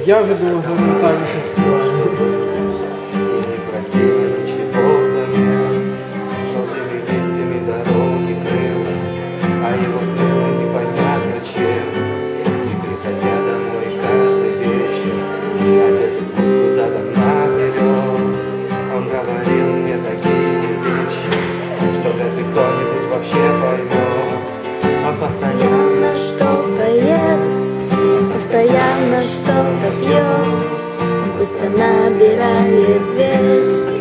Я вже було гуманітарний фестиваль. Не просила ничего взамен, желтыми листьями дороги крыл, а его крыло непонятно чем. И приходя домой каждый вечер, одетый в куртку задом наперед, он говорил мне такие вещи, что вряд ли кто-нибудь вообще поймет. Он постоянно Что-то ест, постоянно что-то пьет, быстро набирает вес.